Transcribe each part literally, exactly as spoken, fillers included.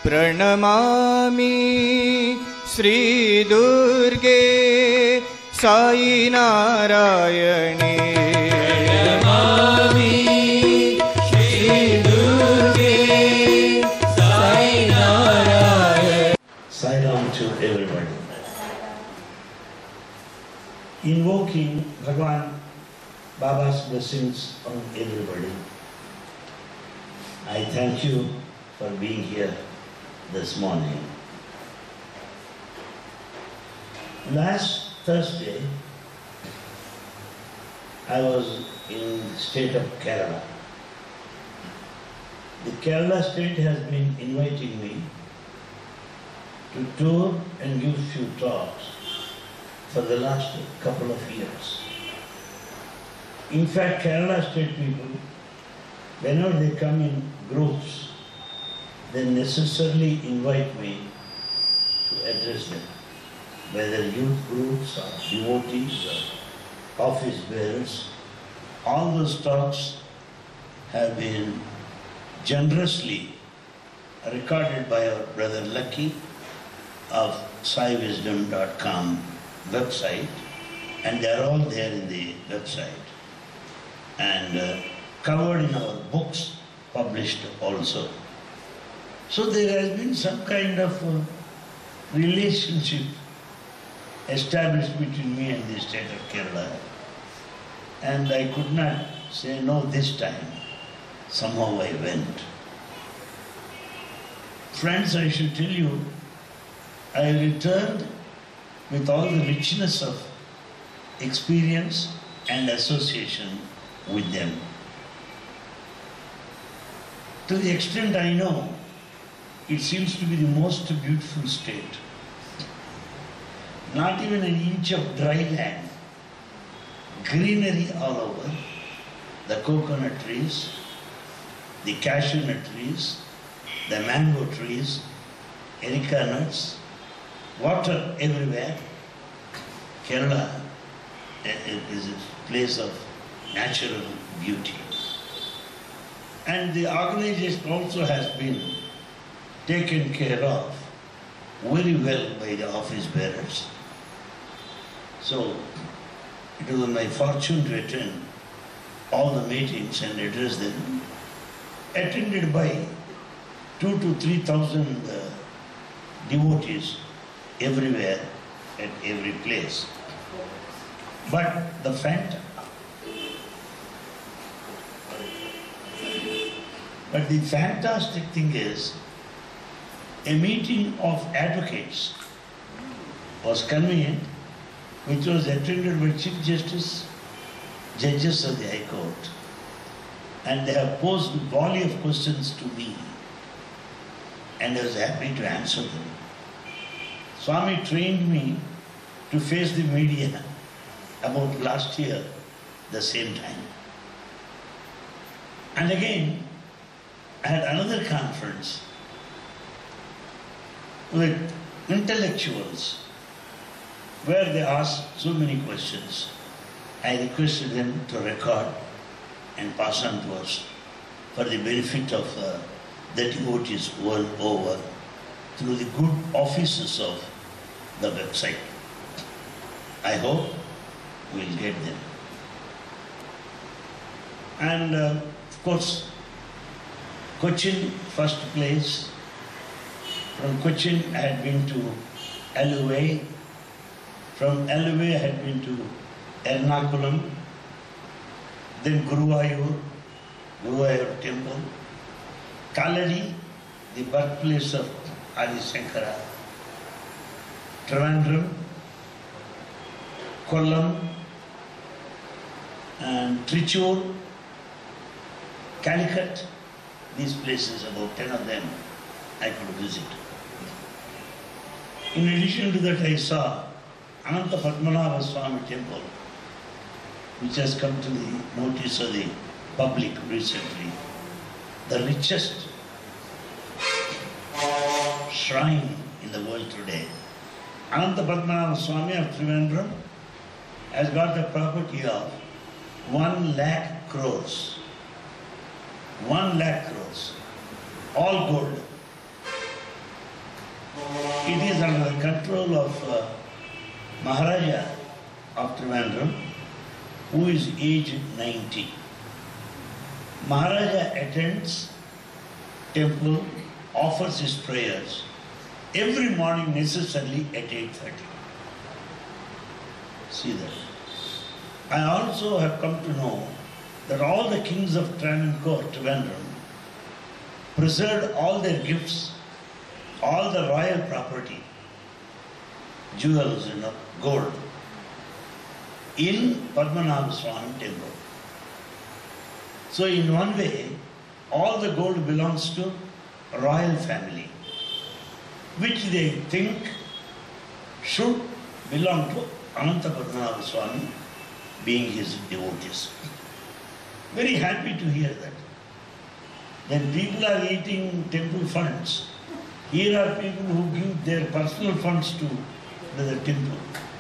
प्रणमामि श्री दुर्गे साई नारायणी। प्रणमामि श्री दुर्गे Sai Narayani. Sai Ram to everybody. Invoking Bhagavan Baba's blessings on everybody. I thank you for being here this morning. Last Thursday, I was in the state of Kerala. The Kerala state has been inviting me to tour and give few talks for the last couple of years. In fact, Kerala state people, whenever they come in groups, they necessarily invite me to address them, whether youth groups or devotees or office bearers. All those talks have been generously recorded by our brother Lucky of sai wisdom dot com website, and they are all there in the website and uh, covered in our books published also. So there has been some kind of uh, relationship established between me and the state of Kerala, and I could not say no this time. Somehow I went. Friends, I should tell you, I returned with all the richness of experience and association with them. To the extent I know, it seems to be the most beautiful state. Not even an inch of dry land, greenery all over, the coconut trees, the cashew nut trees, the mango trees, erica nuts, water everywhere. Kerala is a place of natural beauty. And the organization also has been taken care of very well by the office bearers. So it was my fortune to attend all the meetings and address them, attended by two to three thousand uh, devotees everywhere, at every place. But the fact, but the fantastic thing is, a meeting of advocates was convened, which was attended by Chief Justice, judges of the High Court, and they have posed a volley of questions to me, and I was happy to answer them. Swami trained me to face the media about last year, the same time. And again, I had another conference with intellectuals where they asked so many questions. I requested them to record and pass on to us for the benefit of uh, the devotees world over through the good offices of the website. I hope we'll get them. And uh, of course, Cochin, first place. From Cochin, I had been to Aluvai. From Aluvai, I had been to Ernakulam. Then Guruvayur, Guruvayur temple. Kalari, the birthplace of Adi Shankara. Trivandrum, Kollam, and Trichur, Calicut. These places, about ten of them, I could visit. In addition to that, I saw Ananta Padmanabha Swami temple, which has come to the notice of the public recently. The richest shrine in the world today. Ananta Padmanabha Swami of Trivandrum has got the property of one lakh crores. One lakh crores. All gold. It is under the control of uh, Maharaja of Trivandrum, who is aged ninety. Maharaja attends temple, offers his prayers every morning necessarily at eight thirty. See that. I also have come to know that all the kings of Travancore, Trivandrum, preserved all their gifts, all the royal property, jewels, you know, gold, in Padmanabha Swami temple. So in one way, all the gold belongs to royal family, which they think should belong to Ananta Padmanabha Swami, being his devotees. Very happy to hear that. When people are eating temple funds, here are people who give their personal funds to the temple.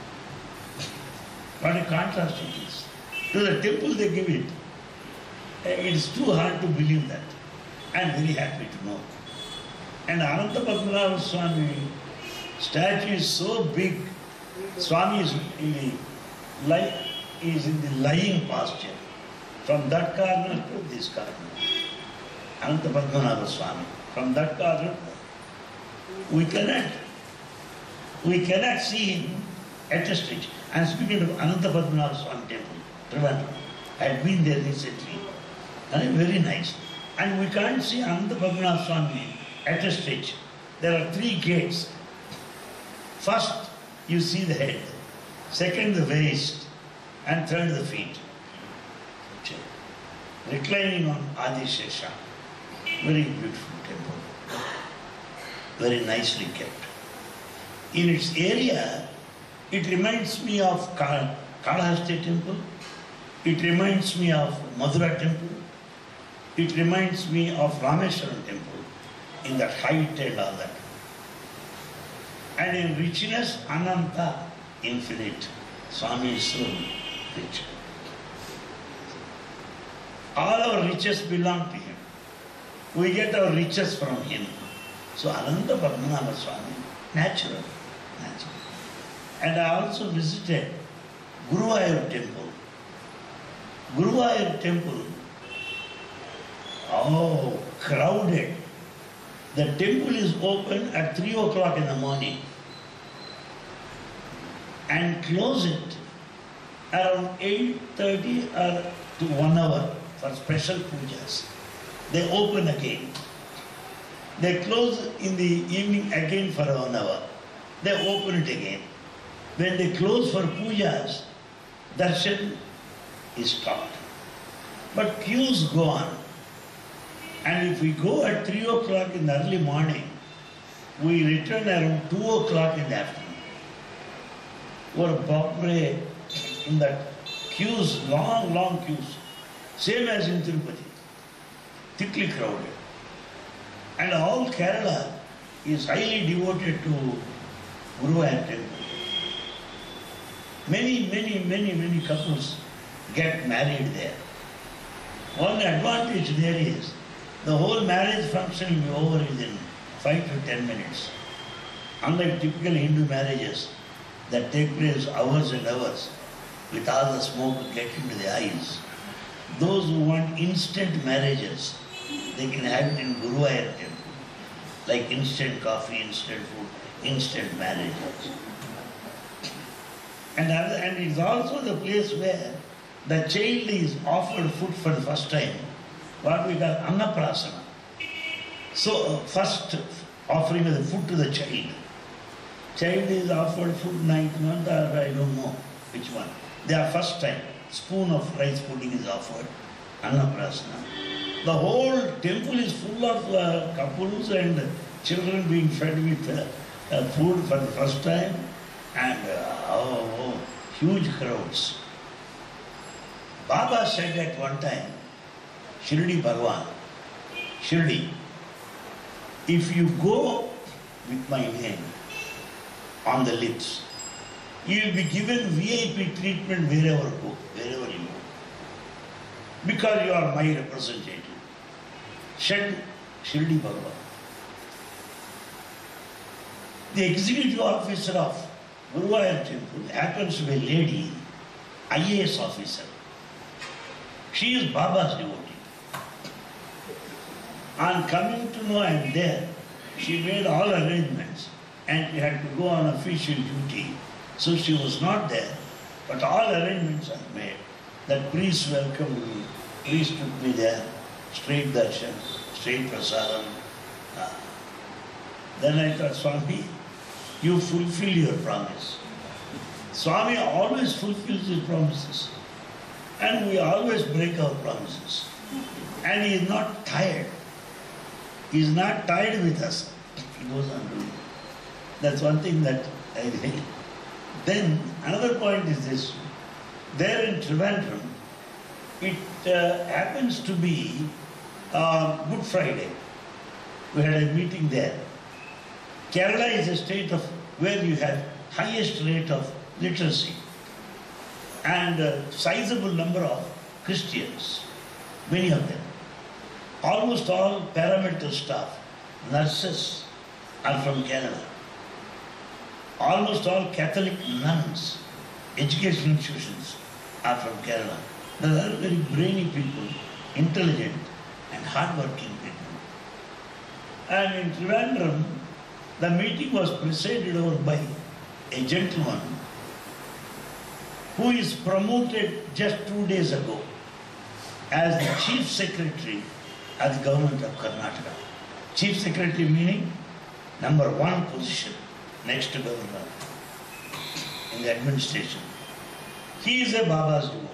What a contrast it is. To the temple they give it. It's too hard to believe that. I am very happy to know. And Ananta Padmanabha Swami statue is so big. Swami is in the, like, is in the lying posture. From that corner to this corner. Ananta Padmanabha Swami. From that corner, we cannot, we cannot see him at a stretch. I am speaking of Ananta Padmanabha Swami temple, Trivandrum. I had been there recently. And very nice. And we can't see Ananta Padmanabha Swami at a stretch. There are three gates. First, you see the head. Second, the waist. And third, the feet. Reclining on Adi Shesha. Very beautiful temple. Very nicely kept. In its area, it reminds me of Kalahasti temple. It reminds me of Madura temple. It reminds me of Rameswaram temple in that height and all that. And in richness, Ananta, infinite. Swami is so rich. All our riches belong to him. We get our riches from him. So Ananta Padmanabha Swami, natural, natural. And I also visited Guruvayur temple. Guruvayur temple, oh, crowded. The temple is open at three o'clock in the morning and close it around eight thirty or to one hour for special pujas. They open again. They close in the evening again for one hour. They open it again. When they close for pujas, darshan is stopped. But queues go on. And if we go at three o'clock in the early morning, we return around two o'clock in the afternoon. Or Bapre, in that queues, long, long queues, same as in Tirupati, thickly crowded. And all Kerala is highly devoted to Guruvayur temple. Many, many, many, many couples get married there. One advantage there is, the whole marriage function will be over within five to ten minutes. Unlike typical Hindu marriages that take place hours and hours with all the smoke getting to the eyes. Those who want instant marriages, they can have it in Guruvayur temple. Like instant coffee, instant food, instant marriages. And, other, and it's also the place where the child is offered food for the first time, what we call Annaprasana. So, uh, first offering of the food to the child. Child is offered food ninth month or I don't know which one. They are first time. Spoon of rice pudding is offered. Annaprasana. The whole temple is full of uh, couples and children being fed with uh, uh, food for the first time. And uh, oh, oh, huge crowds. Baba said at one time, Shirdi Bhagwan, Shirdi, if you go with my name on the lips, you will be given V I P treatment wherever you go, wherever you go. Because you are my representative. Said Shirdi Bhagwan. The executive officer of Guruvayur temple happens to be a lady, I A S officer. She is Baba's devotee. On coming to know I am there, she made all arrangements and we had to go on official duty. So she was not there, but all arrangements are made. That priest welcomed me, priest took me there, straight darshan, straight prasadam. Ah. Then I thought, Swami, you fulfill your promise. Swami always fulfills his promises. And we always break our promises. And he is not tired. He is not tired with us. He goes on doing it. That's one thing that I think. Then another point is this. There in Trivandrum, it uh, happens to be uh, Good Friday. We had a meeting there. Kerala is a state of where you have highest rate of literacy and a sizable number of Christians, many of them. Almost all paramedical staff, nurses are from Kerala. Almost all Catholic nuns, educational institutions are from Kerala. They are very brainy people, intelligent and hardworking people. And in Trivandrum, the meeting was presided over by a gentleman who is promoted just two days ago as the Chief Secretary of the Government of Karnataka. Chief Secretary meaning number one position next to Governor in the administration. He is a Baba's devotee.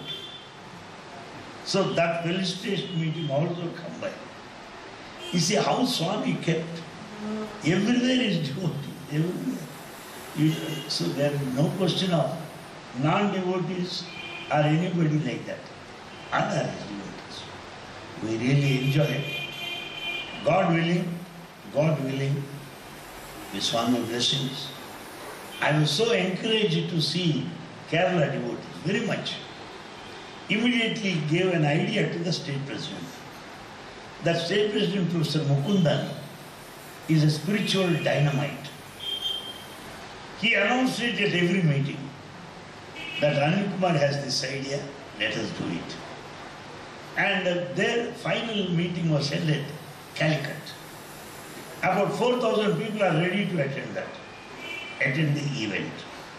So that felicitation meeting also come by. You see how Swami kept. Everywhere is devotee, everywhere. You, so there is no question of non-devotees or anybody like that. Other devotees. We really enjoy it. God willing, God willing, with Swami blessings. I was so encouraged to see Kerala devotees, very much. Immediately gave an idea to the state president. That state president, Professor Mukundan, is a spiritual dynamite. He announced it at every meeting that Anil Kumar has this idea, let us do it. And uh, their final meeting was held at Calicut. About four thousand people are ready to attend that, attend the event.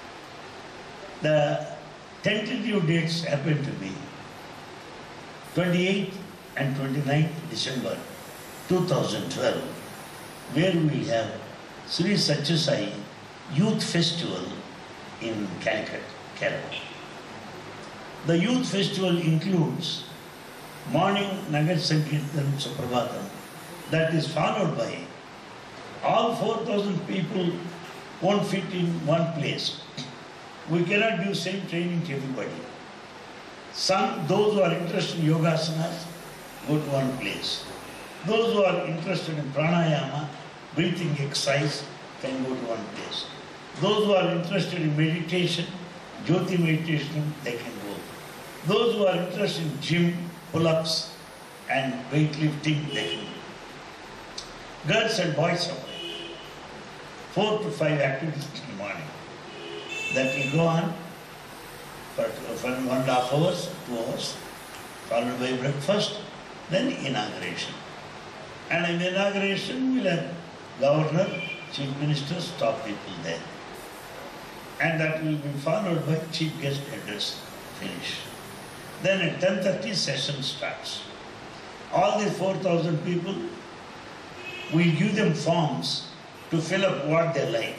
The tentative dates happen to be twenty-eighth and twenty-ninth December two thousand twelve, where we have Sri Satya Sai Youth Festival in Calicut, Kerala. The Youth Festival includes morning Nagar Sankirtan Suprabhatam, that is followed by all four thousand people won't fit in one place. We cannot do same training to everybody. Some, those who are interested in yoga asanas, go to one place. Those who are interested in pranayama, breathing exercise, can go to one place. Those who are interested in meditation, jyoti meditation, they can go. Those who are interested in gym, pull-ups and weightlifting, they can go. Girls and boys are four to five activities in the morning. That will go on for, for one and a half hours, two hours, followed by breakfast, then inauguration. And in the inauguration, we'll have governor, chief ministers, top people there. And that will be followed by chief guest address, finish. Then at ten thirty, session starts. All the four thousand people, we'll give them forms to fill up what they like.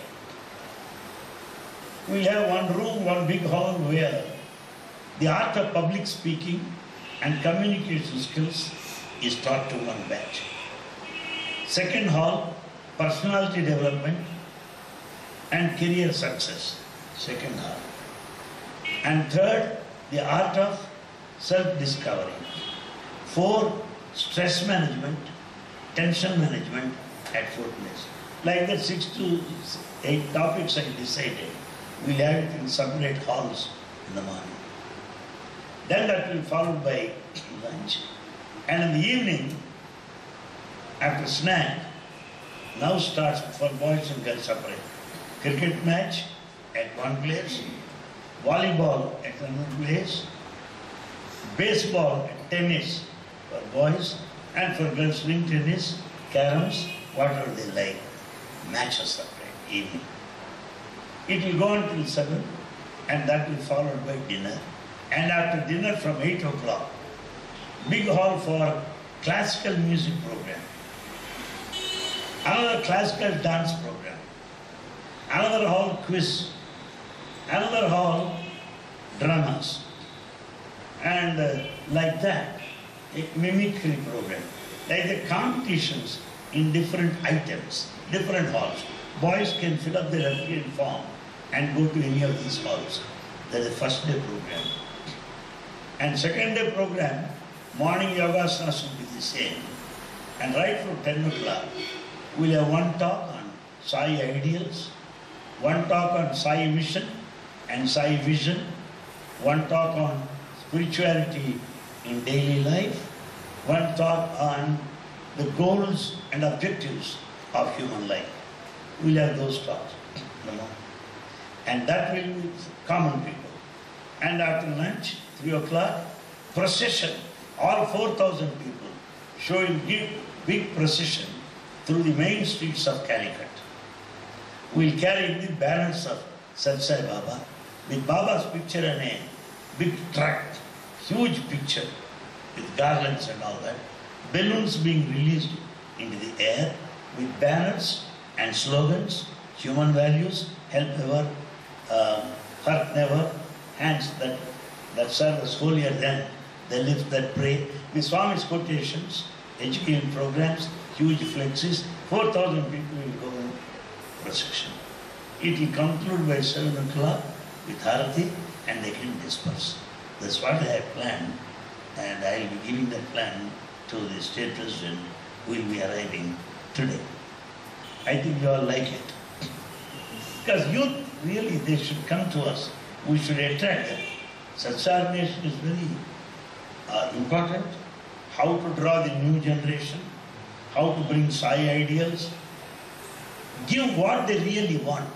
We'll have one room, one big hall where the art of public speaking and communication skills is taught to one batch. Second hall, personality development and career success, second hall. And third, the art of self-discovery. Four, stress management, tension management at fourth place. Like that, six to eight topics I decided. We'll have it in separate halls in the morning. Then that will be followed by lunch. And in the evening, after snack, now starts for boys and girls separate. cricket match at one place, volleyball at another place, baseball and tennis for boys, and for girls ring tennis, caroms, whatever they like, matches separate evening. It will go until seven, and that will be followed by dinner. And after dinner from eight o'clock, big hall for classical music program, another classical dance program, another hall quiz, another hall dramas, and uh, like that, a mimicry program, like the competitions in different items, different halls. Boys can fill up their appropriate form and go to any of these halls. That is the first day program. And second day program, morning yoga asanas will be the same. And right from ten o'clock, we'll have one talk on Sai ideals, one talk on Sai mission and Sai vision, one talk on spirituality in daily life, one talk on the goals and objectives of human life. We'll have those talks. You know? And that will be common people. And after lunch, three o'clock, procession, all four thousand people showing big, big procession through the main streets of Calicut. We'll carry the banners of Sat Sai Baba with Baba's picture and a big truck, huge picture with garlands and all that. Balloons being released into the air with banners and slogans, human values, help never, uh, hurt never, hands that, that serve as holier than the lips that pray. With Swami's quotations, education programs, huge flexes, four thousand people will go in procession. It will conclude by seven o'clock with Harati and they can disperse. That's what I have planned, and I will be giving that plan to the state president who will be arriving today. I think you all like it. Because youth, really, they should come to us. We should attract them. Such organization is very uh, important. How to draw the new generation, how to bring Sai ideals, give what they really want.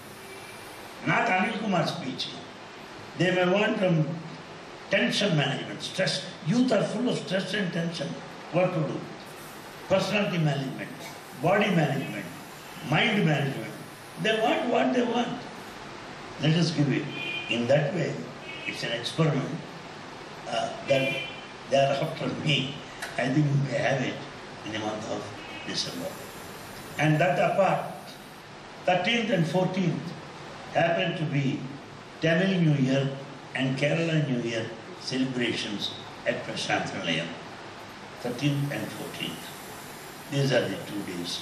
Not Anil Kumar's speech. They may want from tension management, stress. Youth are full of stress and tension. What to do? Personality management, body management, mind management. They want what they want. Let us give it. In that way, it's an experiment uh, that they are after me. I think we may have it in the month of December. And that apart, thirteenth and fourteenth happen to be Tamil New Year and Kerala New Year celebrations at Prashanthalayam. thirteenth and fourteenth. These are the two days.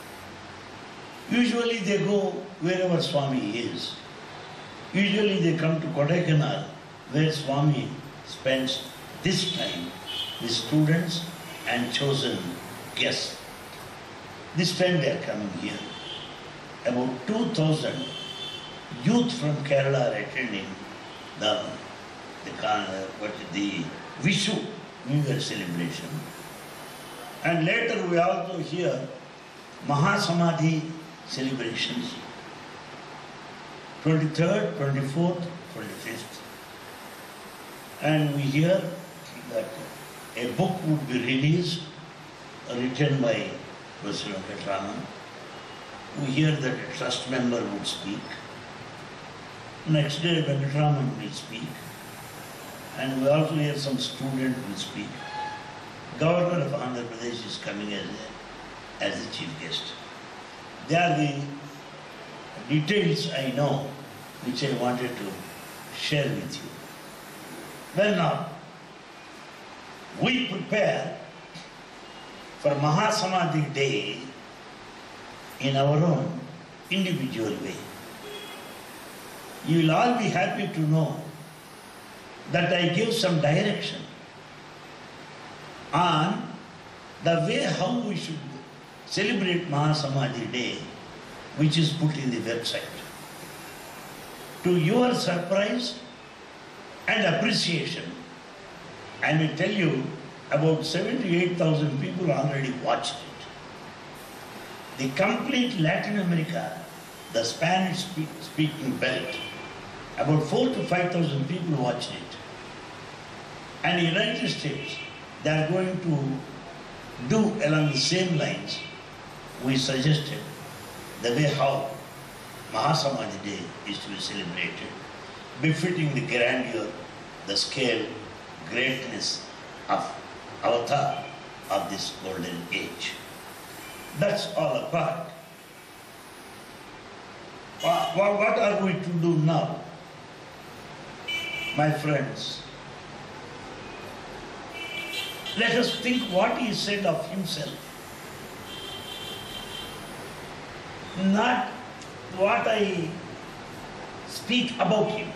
Usually they go wherever Swami is. Usually they come to Kodaikanal, where Swami spends this time with students and chosen guests. This time they are coming here. About two thousand youth from Kerala are attending the, the, what, the Vishu New Year celebration. And later we also hear Mahasamadhi celebrations. twenty-third, twenty-fourth, twenty-fifth. And we hear that a book would be released, written by Professor Venkatraman. We hear that a trust member would speak. Next day, Venkatraman will speak. And we also hear some student will speak. Governor of Andhra Pradesh is coming as, a, as the chief guest. They are the details I know, which I wanted to share with you. Well now, we prepare for Mahasamadhi Day in our own individual way. You will all be happy to know that I give some direction on the way how we should celebrate Mahasamadhi Day, which is put in the website. To your surprise and appreciation, I may tell you about seventy-eight thousand people already watched it. The complete Latin America the Spanish speak, speaking belt. About four to five thousand people watched it. And the United States, they are going to do along the same lines. We suggested the way how Mahasamadhi Day is to be celebrated, befitting the grandeur, the scale, greatness of avatar of this golden age. That's all apart. What are we to do now? My friends, let us think what he said of himself. Not what I speak about him.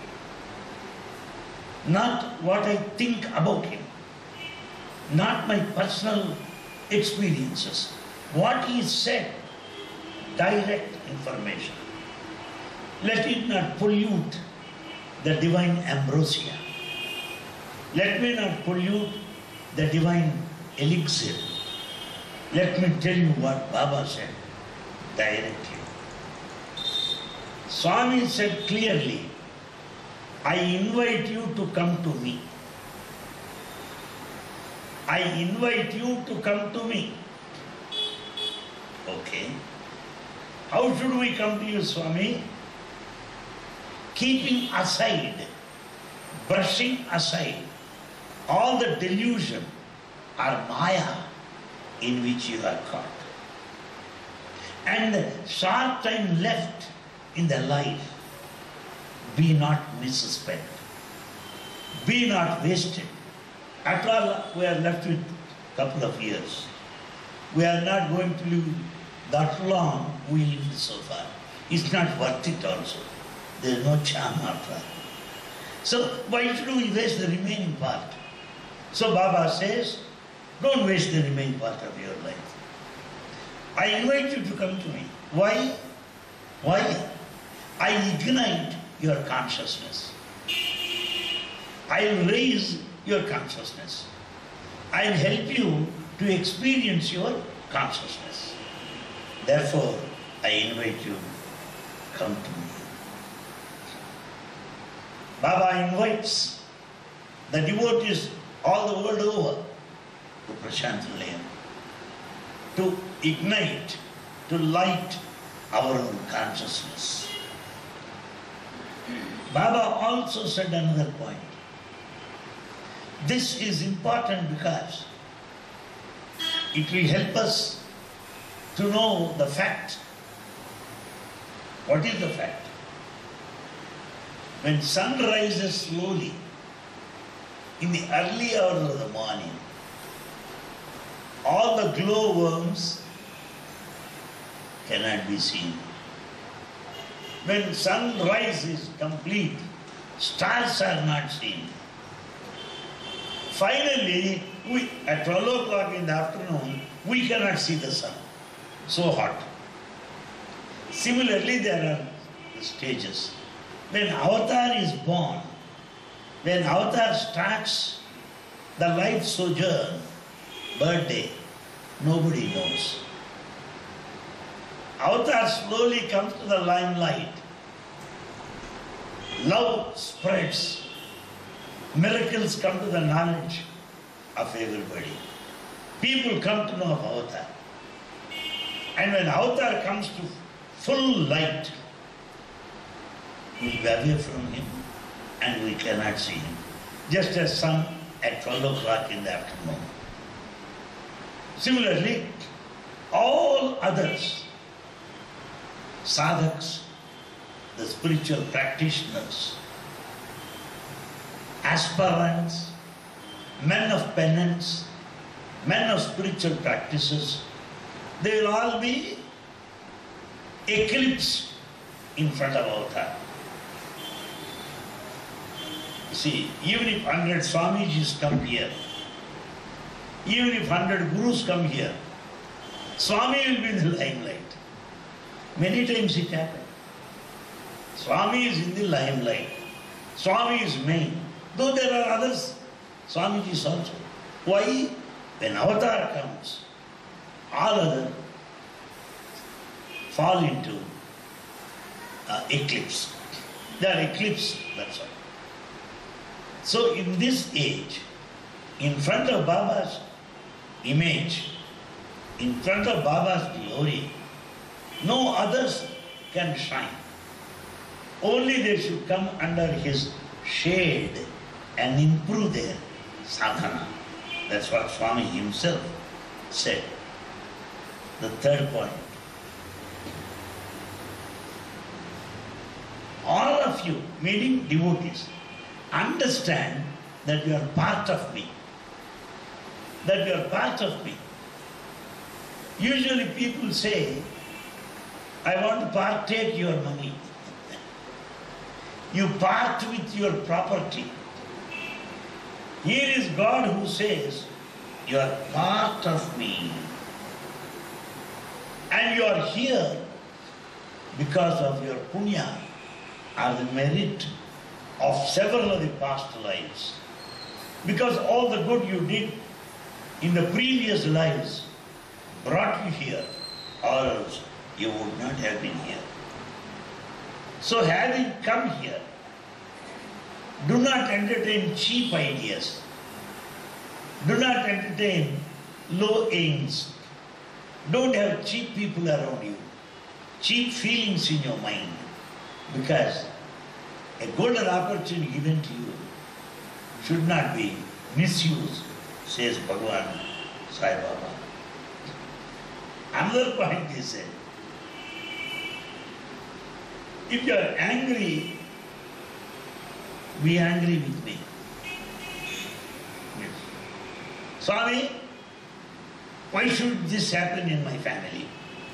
Not what I think about him. Not my personal experiences. What he said, direct information. Let it not pollute the divine ambrosia. Let me not pollute the divine elixir. Let me tell you what Baba said directly. Swami said clearly, I invite you to come to me. I invite you to come to me. Okay. How should we come to you, Swami? Keeping aside, brushing aside all the delusion or maya in which you are caught. And the short time left in the life, be not misspent. Be not wasted. After all, we are left with a couple of years. We are not going to live that long, we live so far. It's not worth it also. There is no charm after all. So why should we waste the remaining part? So Baba says, don't waste the remaining part of your life. I invite you to come to me. Why? Why? I ignite your consciousness. I will raise your consciousness. I will help you to experience your consciousness. Therefore, I invite you, come to me. Baba invites the devotees all the world over to Prashant Nilayam, to ignite, to light our own consciousness. Baba also said another point. This is important because it will help us to know the fact. What is the fact? When sun rises slowly in the early hours of the morning, all the glowworms cannot be seen. When sunrise is complete, stars are not seen. Finally, we, at twelve o'clock in the afternoon, we cannot see the sun. So hot. Similarly, there are the stages. When avatar is born, when avatar starts the life sojourn, birthday, nobody knows. Avatar slowly comes to the limelight. Love spreads. Miracles come to the knowledge of everybody. People come to know of Avatar. And when Avatar comes to full light, we will be away from him and we cannot see him. Just as sun at twelve o'clock in the afternoon. Similarly, all others, sadhaks, the spiritual practitioners, aspirants, men of penance, men of spiritual practices, they will all be eclipsed in front of Avatar. You see, even if hundred Swamijis come here, even if hundred Gurus come here, Swami will be in the limelight. Many times it happened. Swami is in the limelight. Swami is main. Though there are others, Swamijis also. Why? When Avatar comes, all others fall into uh, eclipse. They are eclipsed, that's all. So in this age, in front of Baba's image, in front of Baba's glory, no others can shine. Only they should come under his shade and improve their sadhana. That's what Swami himself said. The third point. All of you, meaning devotees, understand that you are part of me. That you are part of me. Usually people say, I want to partake your money. You part with your property. Here is God who says, you are part of me. And you are here because of your punya or the merit of several of the past lives. Because all the good you did in the previous lives brought you here, or else you would not have been here. So having come here, do not entertain cheap ideas. Do not entertain low aims. Don't have cheap people around you, cheap feelings in your mind, because a golden opportunity given to you should not be misused, says Bhagavan Sai Baba. Another point he said, if you are angry, be angry with me. Yes. Swami, why should this happen in my family?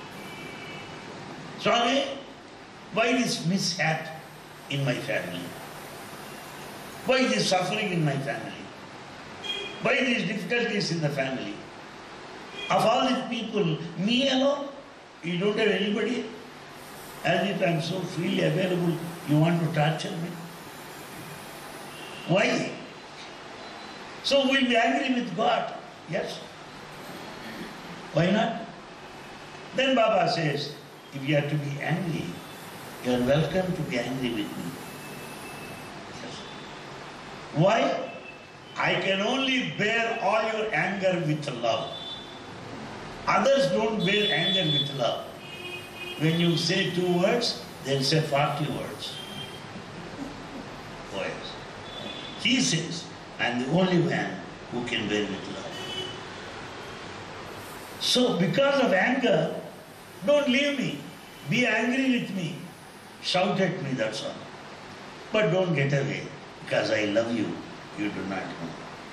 Swami, why this mishap in my family? Why this suffering in my family? Why these difficulties in the family? Of all these people, me alone? You don't have anybody? As if I am so freely available, you want to torture me? Why? So we'll be angry with God. Yes. Why not? Then Baba says, if you have to be angry, you are welcome to be angry with me. Yes. Why? I can only bear all your anger with love. Others don't bear anger with love. When you say two words, they'll say forty words. Oh yes. He says, I am the only man who can bear with love. So because of anger, don't leave me. Be angry with me. Shout at me, that's all. But don't get away, because I love you. You do not know.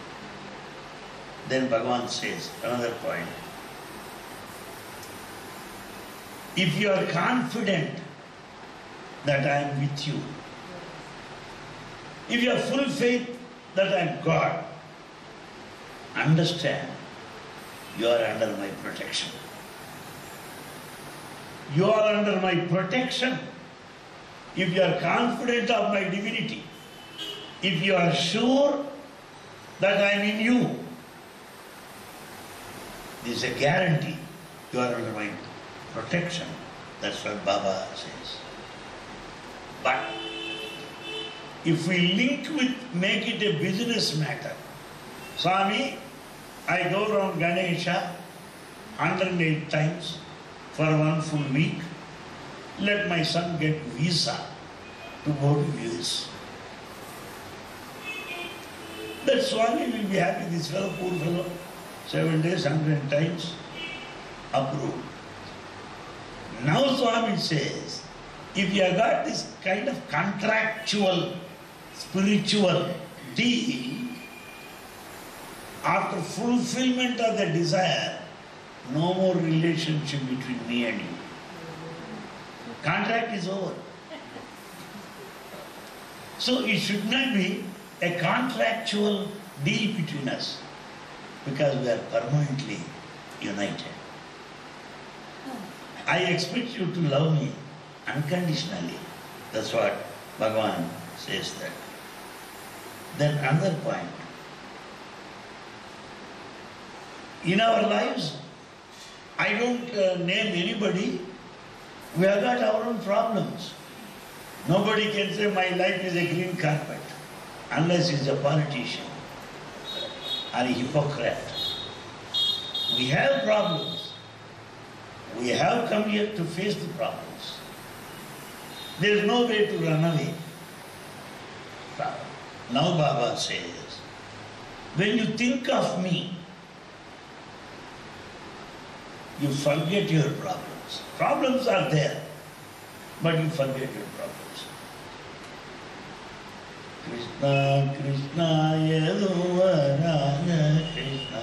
Then Bhagavan says, another point. If you are confident that I am with you, if you have full faith that I am God, understand you are under my protection. You are under my protection. If you are confident of my divinity, if you are sure that I am in you, this is a guarantee you are under my protection. That's what Baba says. But if we link with, make it a business matter, Swami, I go around Ganesha one hundred eight times for one full week. Let my son get visa to go to U S. That Swami will be happy, this fellow, poor fellow, seven days, one hundred times, approved. Now Swami says, if you have got this kind of contractual, spiritual deal, after fulfillment of the desire, no more relationship between me and you. Contract is over. So it should not be a contractual deal between us, because we are permanently united. I expect you to love me unconditionally. That's what Bhagavan says that. Then another point. In our lives, I don't uh, name anybody. We have got our own problems. Nobody can say my life is a green carpet unless he's a politician or a hypocrite. We have problems. We have come here to face the problems. There is no way to run away. Now Baba says, when you think of me, you forget your problems. Problems are there, but you forget your problems. Krishna, Krishna, Yaduvarana, Krishna.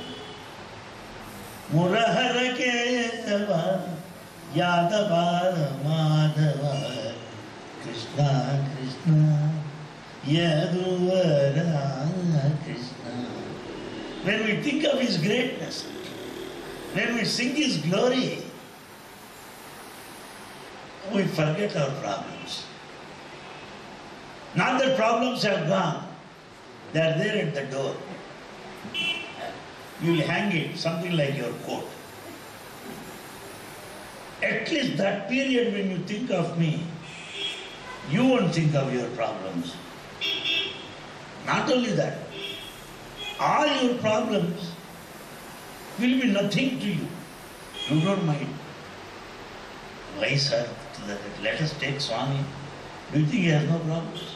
Murahara Kesava, Yadavara Madhava. Krishna, Krishna, Yaduvarana, Krishna. When we think of His greatness, when we sing His glory, we forget our problems. Not that problems have gone, they are there at the door. You will hang it, something like your coat. At least that period when you think of me, you won't think of your problems. Not only that, all your problems will be nothing to you. You don't mind. Why, sir? Let us take Swami. Do you think he has no problems?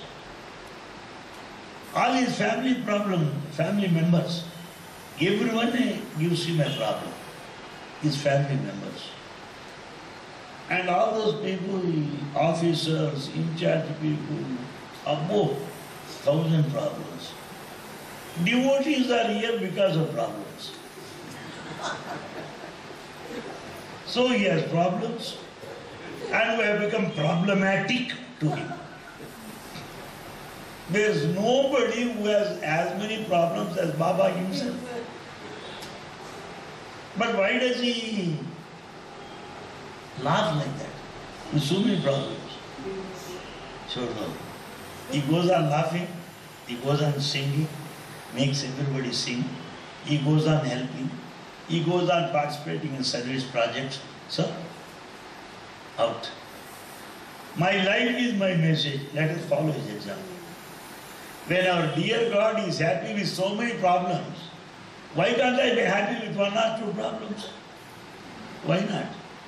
All his family problem, family members, everyone gives him a problem. His family members. And all those people, officers, in charge people, above thousand problems. Devotees are here because of problems. So he has problems, and we have become problematic to him. There is nobody who has as many problems as Baba himself. But why does he laugh like that? With so many problems. So no. He goes on laughing, he goes on singing, makes everybody sing, he goes on helping, he goes on participating in service projects. So, out. My life is my message. Let us follow his example. When our dear God is happy with so many problems, why can't I be happy with one or two problems? Why not?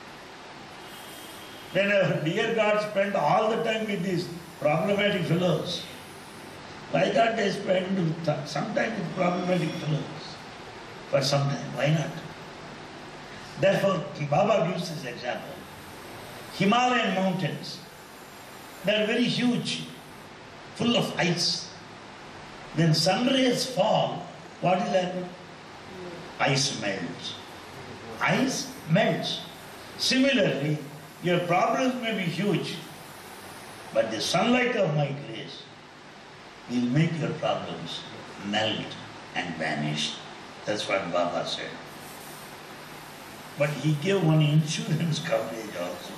When our dear God spent all the time with these problematic fellows, why can't I spend some time with problematic fellows? For some time, why not? Therefore, Baba gives this example. Himalayan mountains, they are very huge, full of ice. When sun rays fall, what will happen? Ice melts. Ice melts. Similarly, your problems may be huge, but the sunlight of my grace will make your problems melt and vanish. That's what Baba said. But he gave one insurance coverage also.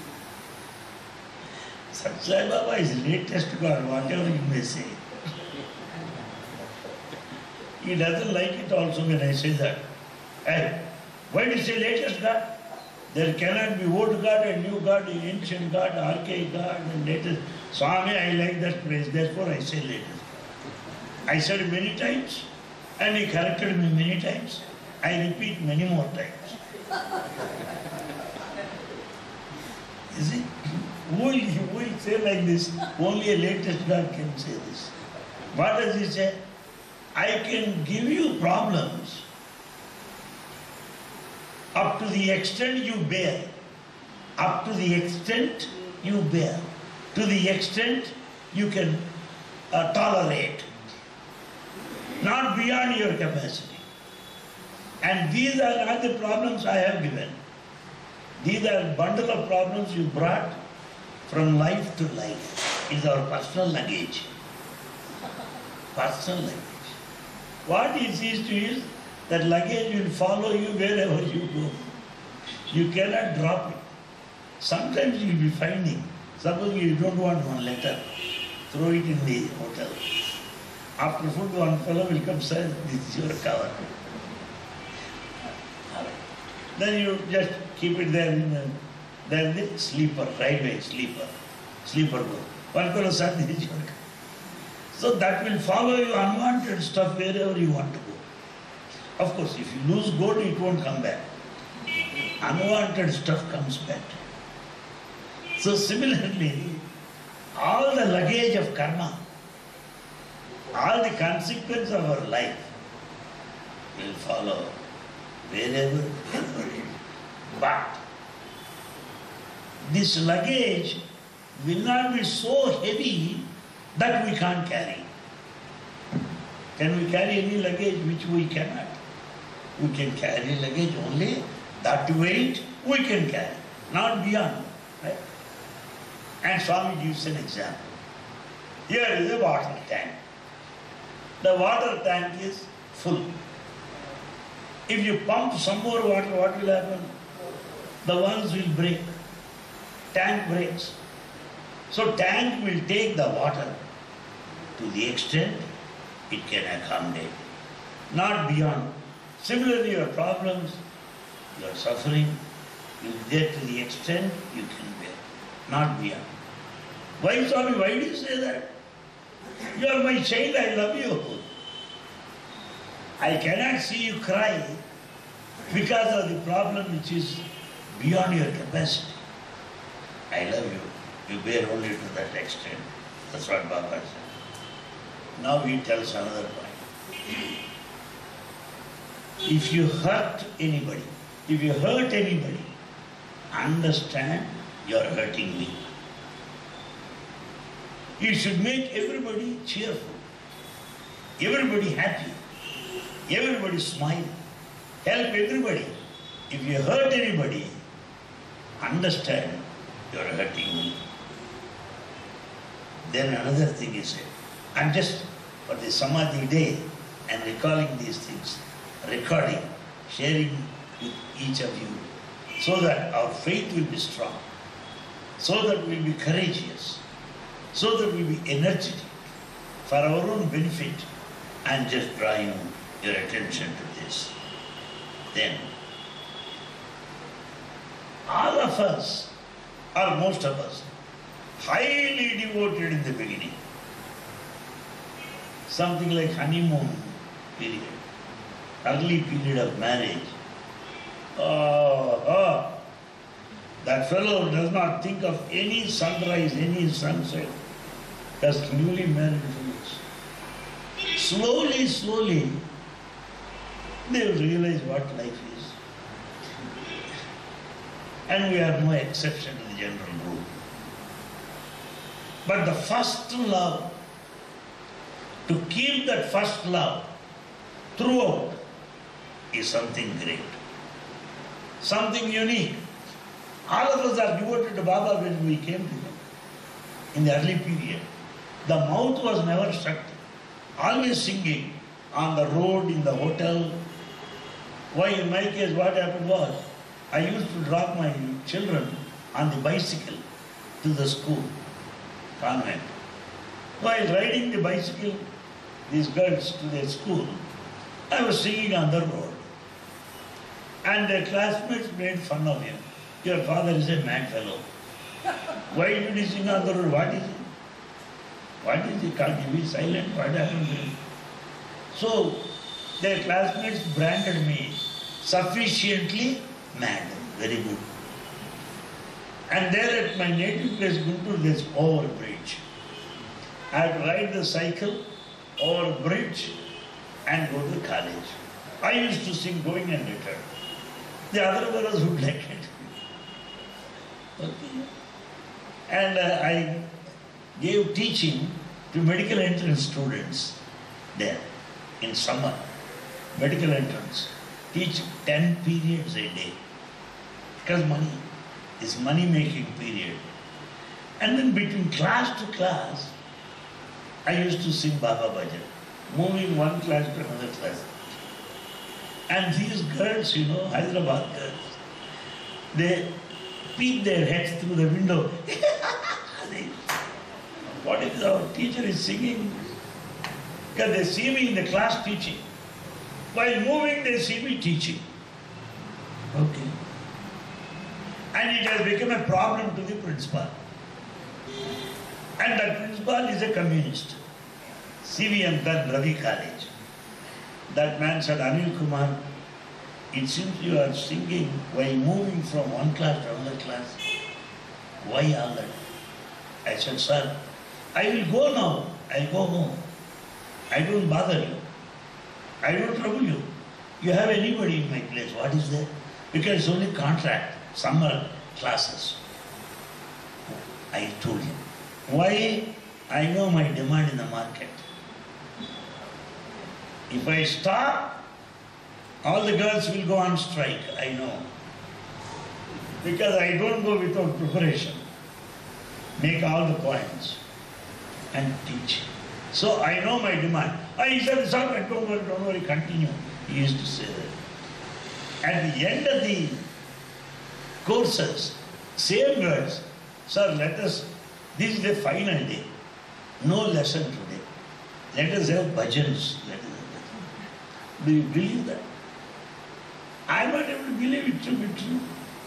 Satsai Baba is latest God, whatever you may say. He doesn't like it also when I say that. Hey, why do you say latest God? There cannot be old God and new God, ancient God, archaic God and latest. Swami, I like that phrase, therefore I say latest. I said it many times and he corrected me many times. I repeat many more times. You see, who will, who will say like this? Only a latest God can say this. What does he say? I can give you problems up to the extent you bear. Up to the extent you bear. To the extent you can uh, tolerate. Not beyond your capacity. And these are not the problems I have given. These are a bundle of problems you brought from life to life. It's our personal luggage. Personal luggage. What he sees to is that luggage will follow you wherever you go. You cannot drop it. Sometimes you will be finding, suppose you don't want one letter, throw it in the hotel. After food, one fellow will come say, this is your cover. Then you just keep it there in the, there the sleeper, railway sleeper. Sleeper boat. One fellow sat in his yoke. So that will follow you unwanted stuff wherever you want to go. Of course, if you lose gold, it won't come back. Unwanted stuff comes back. So similarly, all the luggage of karma, all the consequence of our life will follow wherever, wherever. But this luggage will not be so heavy that we can't carry. Can we carry any luggage which we cannot? We can carry luggage only that weight we can carry, not beyond. Right? And Swami gives an example. Here is a water tank. The water tank is full. If you pump some more water, what will happen? The ones will break. Tank breaks. So tank will take the water to the extent it can accommodate, not beyond. Similarly, your problems, your suffering, you get to the extent you can bear, not beyond. Why, Swami, why do you say that? You are my child, I love you. I cannot see you cry because of the problem which is beyond your capacity. I love you. You bear only to that extent. That's what Baba said. Now he tells another point. If you hurt anybody, if you hurt anybody, understand you are hurting me. You should make everybody cheerful, everybody happy, everybody smile, help everybody. If you hurt anybody, understand you are hurting me. Then another thing is said, I'm just for the Samadhi day and recalling these things, recording, sharing with each of you, so that our faith will be strong, so that we'll be courageous, so that we'll be energetic for our own benefit. I'm just drawing your attention to this. Then, all of us, or most of us, highly devoted in the beginning. Something like honeymoon period, early period of marriage. Oh, oh, that fellow does not think of any sunrise, any sunset, as newly married fellows. Slowly, slowly, they will realize what life is. And we are no exception to the general rule. But the first love, to keep that first love throughout, is something great, something unique. All of us are devoted to Baba when we came to him in the early period. The mouth was never shut, always singing on the road, in the hotel. Why, in my case, what happened was, I used to drop my children on the bicycle to the school, convent. While riding the bicycle, these girls to their school, I was singing on the road. And their classmates made fun of him. Your father is a mad fellow. Why did he sing on the road? What is it? What is he? Can't he be silent? What happened to him? So, their classmates branded me sufficiently mad. Very good. And there at my native place, Guntur, there's over bridge. I'd ride the cycle over bridge and go to college. I used to sing going and return. The other fellows would like it. Okay. And uh, I gave teaching to medical entrance students there in summer. Medical entrance. Teach ten periods a day. Because money is money-making period. And then between class to class, I used to sing Baba Bhajan, moving one class to another class. And these girls, you know, Hyderabad girls, they peep their heads through the window. They, what if our teacher is singing? Because they see me in the class teaching. While moving, they see me teaching. Okay. And it has become a problem to the principal. And that principal is a communist. C V M Dunn, Ravi College. That man said, Anil Kumar, it seems you are singing while moving from one class to another class. Why all that? I said, sir, I will go now. I'll go home. I don't bother you. I don't trouble you. You have anybody in my place. What is there? Because it's only contract, summer classes. I told him. Why? I know my demand in the market. If I stop, all the girls will go on strike, I know. Because I don't go without preparation. Make all the points and teach. So I know my demand. I said, sir, don't worry, don't worry, continue. He used to say that. At the end of the courses, same girls, sir, let us, this is the final day. No lesson today. Let us have bhajans. Let us have bhajans. Do you believe that? I am not able to believe it to be true.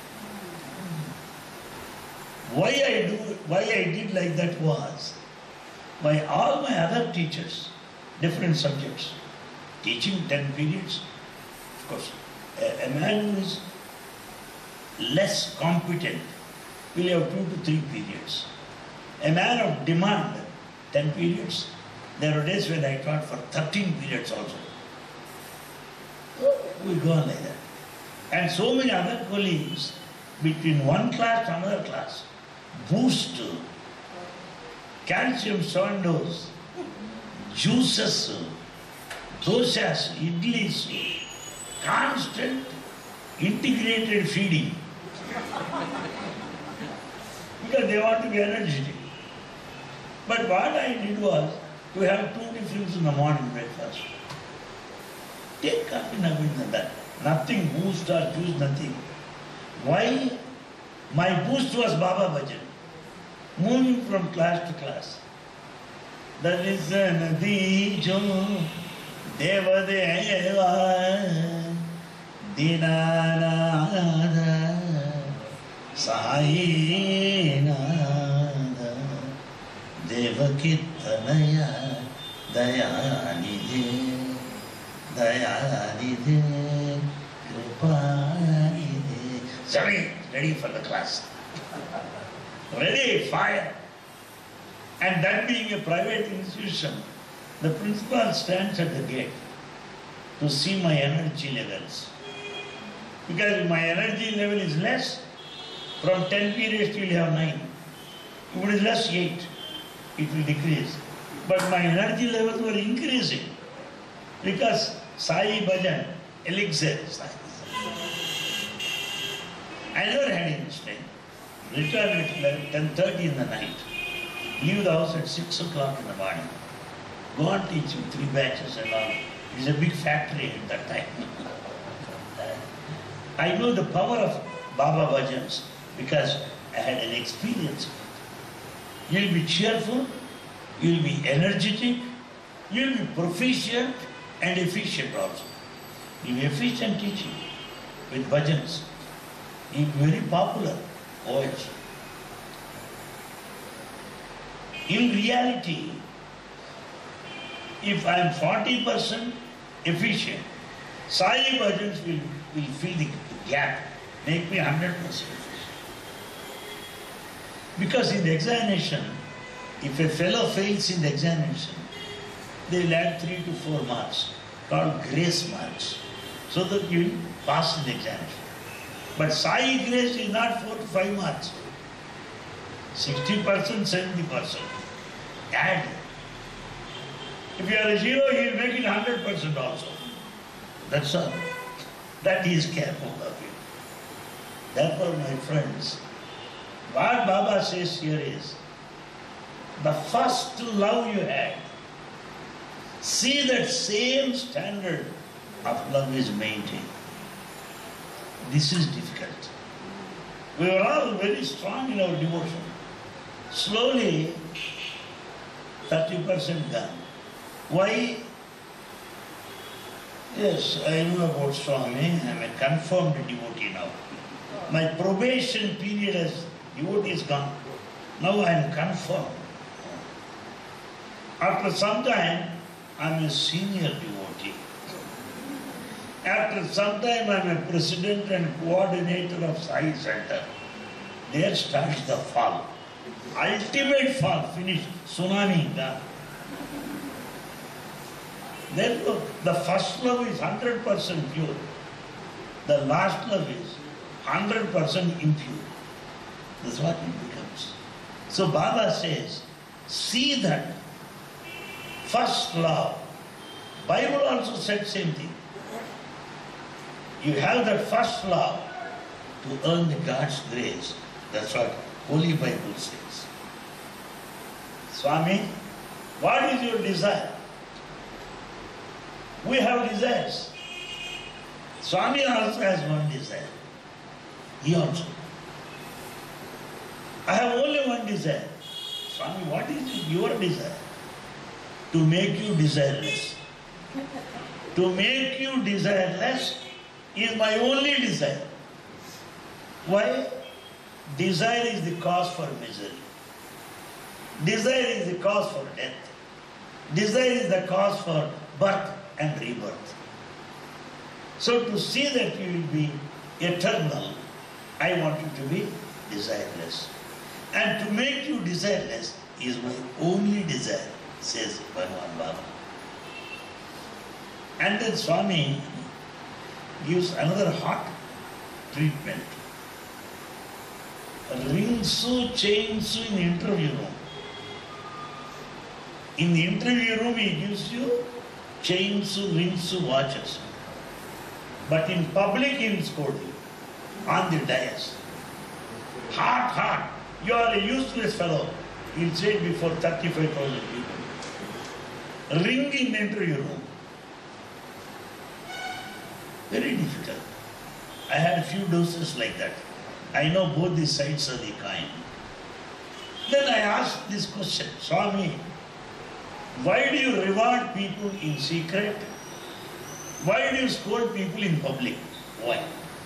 Why I do, why I did like that was, by all my other teachers, different subjects, teaching ten periods, of course, a, a man who is less competent will have two to three periods. A man of demand, ten periods. There were days when I taught for thirteen periods also. We go on like that. And so many other colleagues, between one class to another class, boost, calcium seven dose, juices, doshas, idlis, constant integrated feeding. Because they want to be energetic. But what I did was to have two tiffins in the morning breakfast. Take coffee, nothing than that. Nothing boost or juice, nothing. Why? My boost was Baba Bhajan. Moving from class to class. That is Nadi Jo Deva Deva Dinanada Sai Nada Devakitanaya Dayanidhe Dayanidhe Kripanidhe. Sorry, ready for the class. Ready, fire. And that being a private institution, the principal stands at the gate to see my energy levels. Because if my energy level is less, from ten periods you will have nine. If it is less, eight. It will decrease. But my energy levels were increasing because Sai Bhajan, elixir. I never had any strain. Return at ten thirty in the night. Leave the house at six o'clock in the morning. Go on teaching three batches and all. It's a big factory at that time. I know the power of Baba Bhajans because I had an experience. You'll be cheerful, you'll be energetic, you'll be proficient and efficient also. You'll be efficient teaching with bhajans. You'll be very popular poets. In reality, if I am forty percent efficient, Sai Bhajans will, will fill the gap, make me one hundred percent efficient. Because in the examination, if a fellow fails in the examination, they will add three to four marks, called grace marks, so that you will pass in the examination. But Sai grace is not four to five marks. sixty percent, seventy percent. Add. If you are a zero, he will make it one hundred percent also. That's all. That he is careful of you. Therefore, my friends, what Baba says here is, the first love you had, see that same standard of love is maintained. This is difficult. We were all very strong in our devotion. Slowly, thirty percent gone. Why? Yes, I know about Swami. I am a confirmed devotee now. My probation period as devotee is gone. Now I am confirmed. After some time, I'm a senior devotee. After some time, I'm a president and coordinator of Sai Center. There starts the fall. Ultimate fall, finished. Tsunami, done. Then look, the first love is one hundred percent pure. The last love is one hundred percent impure. That's what it becomes. So Baba says, see that first love. Bible also said same thing. You have that first love to earn the God's grace. That's what Holy Bible says. Swami, what is your desire? We have desires. Swami also has one desire. He also. I have only one desire. Swami, what is your desire? To make you desireless. To make you desireless is my only desire. Why? Desire is the cause for misery. Desire is the cause for death. Desire is the cause for birth and rebirth. So to see that you will be eternal, I want you to be desireless. And to make you desireless is my only desire, says Bhagavan Baba. And then Swami gives another hot treatment. Ring-su, chain-su in the interview room. In the interview room he gives you chain-su, ring-su watches. But in public he will scold you on the dais. Hot, hot. You are a useless fellow. He will say it before thirty-five thousand people. Ring in the interview room. Very difficult. I had a few doses like that. I know both the sides of the coin. Then I asked this question, Swami, why do you reward people in secret? Why do you scold people in public? Why?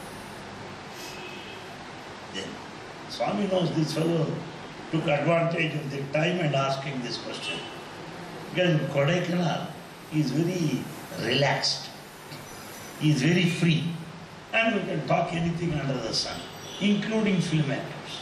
Then Swami knows this fellow took advantage of the time and asking this question. Because in Kodaikanal, he is very relaxed. He is very free. And we can talk anything under the sun, including film actors.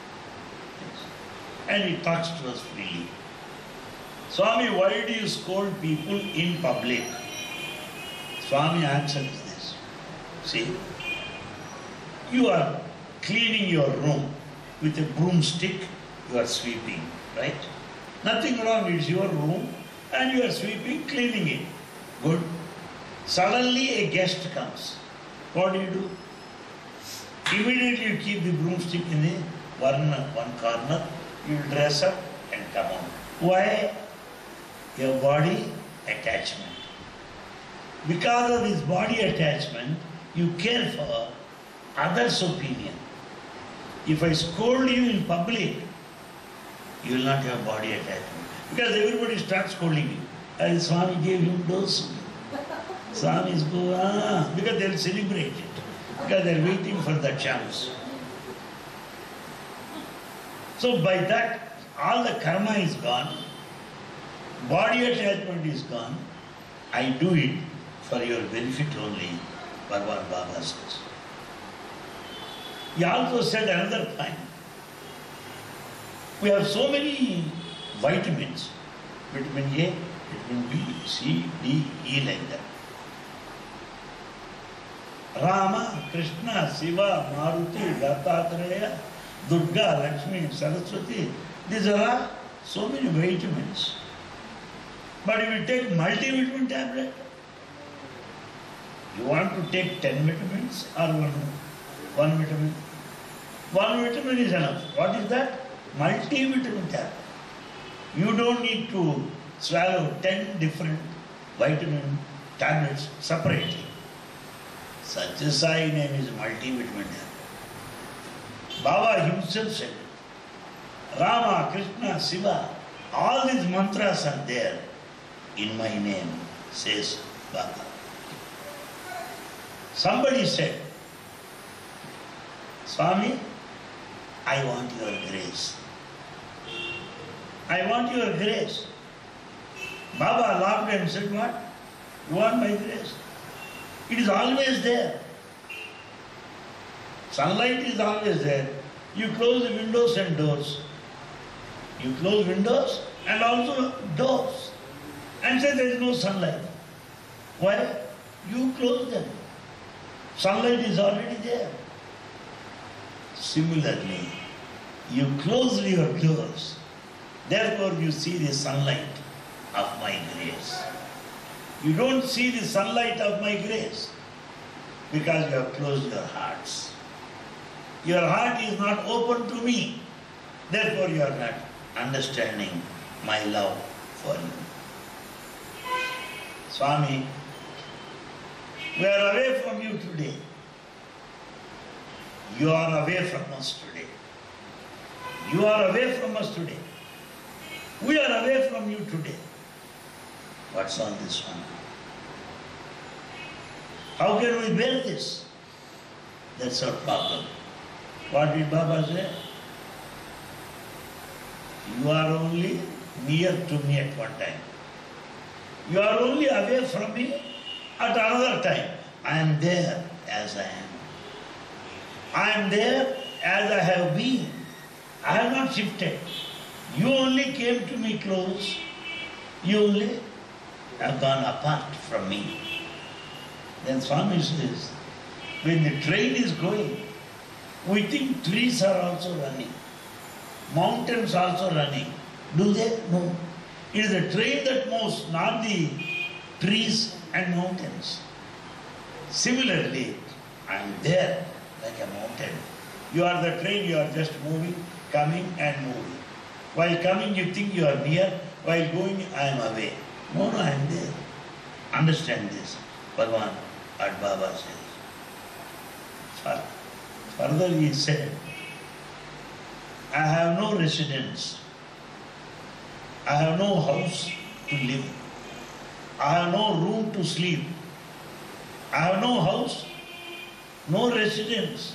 And he talks to us freely. Swami, why do you scold people in public? Swami answer is this. See, you are cleaning your room with a broomstick, you are sweeping, right? Nothing wrong, it's your room and you are sweeping, cleaning it. Good. Suddenly a guest comes. What do you do? Immediately you keep the broomstick in the one, one corner, you dress up and come on. Why? Your body attachment. Because of this body attachment, you care for others' opinion. If I scold you in public, you will not have body attachment. Because everybody starts scolding you. And Swami gave him dose. Swamis go, ah, because they will celebrate it. Because they are waiting for the chance. So by that, all the karma is gone. Body attachment is gone. I do it for your benefit only, Bhagavan Baba says. He also said another point. We have so many vitamins. Vitamin A, vitamin B, C, D, E like that. Rama, Krishna, Shiva, Maruti, Dattatreya, Durga, Lakshmi, Saraswati. These are all so many vitamins. But if you take multivitamin tablet, you want to take ten vitamins or one, one vitamin? One vitamin is enough. What is that? Multivitamin tablet. You don't need to swallow ten different vitamin tablets separately. Satya Sai name is multivitamin tablet. Baba himself said, Rama, Krishna, Shiva, all these mantras are there in my name, says Baba. Somebody said, Swami, I want your grace. I want your grace. Baba laughed and said, what? You want my grace? It is always there. Sunlight is always there. You close the windows and doors. You close windows and also doors. And say there is no sunlight. Why? You close them. Sunlight is already there. Similarly, you close your doors. Therefore you see the sunlight of my grace. You don't see the sunlight of my grace because you have closed your hearts. Your heart is not open to me. Therefore you are not understanding my love for you. Swami, we are away from you today. You are away from us today. You are away from us today. We are away from you today. What's all this one? How can we bear this? That's our problem. What did Baba say? You are only near to me at one time. You are only away from me at another time. I am there as I am. I am there as I have been. I have not shifted. You only came to me close. You only have gone apart from me. Then Swami says, when the train is going, we think trees are also running. Mountains also running. Do they? No. It is the train that moves, not the trees and mountains. Similarly, I am there like a mountain. You are the train, you are just moving, coming and moving. While coming you think you are near, while going I am away. No, no, I am there. Understand this. Bhagavan at Baba says. Further he said, I have no residence. I have no house to live. I have no room to sleep. I have no house, no residence.